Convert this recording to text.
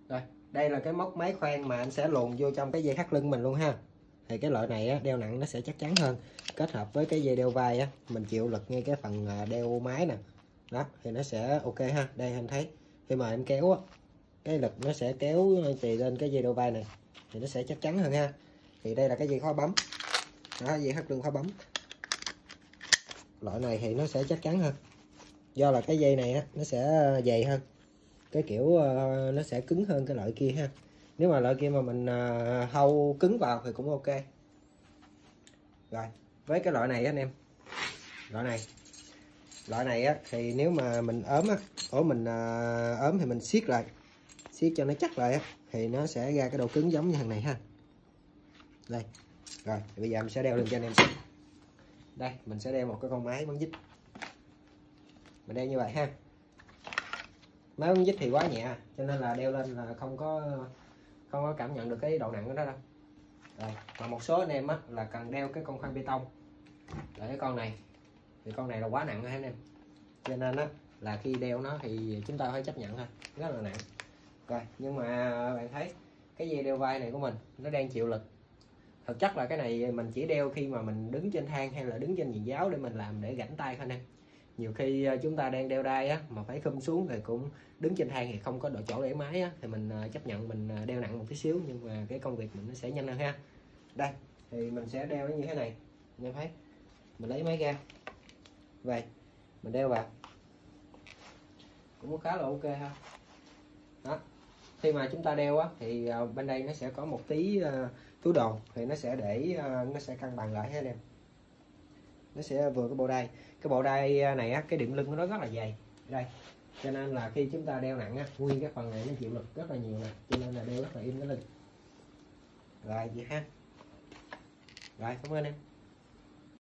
Rồi, đây là cái móc máy khoan mà anh sẽ luồn vô trong cái dây thắt lưng mình luôn ha. Thì cái loại này á, đeo nặng nó sẽ chắc chắn hơn, kết hợp với cái dây đeo vai á, mình chịu lực ngay cái phần đeo máy nè, đó thì nó sẽ ok ha. Đây anh thấy khi mà em kéo á, cái lực nó sẽ kéo tùy lên cái dây đeo vai này thì nó sẽ chắc chắn hơn ha. Thì đây là cái dây khóa bấm đó, dây thắt lưng khóa bấm, loại này thì nó sẽ chắc chắn hơn, do là cái dây này á nó sẽ dày hơn, cái kiểu nó sẽ cứng hơn cái loại kia ha. Nếu mà loại kia mà mình hâu cứng vào thì cũng ok. Rồi với cái loại này anh em, loại này á thì nếu mà mình ốm á, mình ốm thì mình siết cho nó chắc lại á, thì nó sẽ ra cái độ cứng giống như thằng này ha. Đây rồi thì bây giờ mình sẽ đeo lên cho anh em. Đây mình sẽ đeo một cái con máy bắn vít, mình đeo như vậy ha. Máy bắn vít thì quá nhẹ cho nên là đeo lên là không có cảm nhận được cái độ nặng của nó đâu. Rồi, mà một số anh em á là cần đeo cái con khoan bê tông, là cái con này, thì con này là quá nặng rồi anh em, cho nên á là khi đeo nó thì chúng ta phải chấp nhận thôi, rất là nặng. Rồi nhưng mà bạn thấy cái dây đeo vai này của mình nó đang chịu lực. Thực chất là cái này mình chỉ đeo khi mà mình đứng trên thang hay là đứng trên giàn giáo để mình làm để gãnh tay thôi em. Nhiều khi chúng ta đang đeo đai á mà phải khum xuống thì cũng đứng trên thang thì không có độ chỗ để máy á, thì mình chấp nhận mình đeo nặng một tí xíu, nhưng mà cái công việc mình nó sẽ nhanh hơn ha. Đây thì mình sẽ đeo như thế này, anh em thấy mình lấy máy ra vậy mình đeo vào cũng khá là ok ha. Đó, khi mà chúng ta đeo á thì bên đây nó sẽ có một tí túi đồ, thì nó sẽ để nó sẽ cân bằng lại ha anh em, nó sẽ vừa cái bộ đai này á, cái điểm lưng của nó rất là dày đây, cho nên là khi chúng ta đeo nặng á, nguyên cái phần này nó chịu lực rất là nhiều nè, cho nên là đeo rất là im cái lưng. Rồi vậy ha. Rồi cảm ơn em.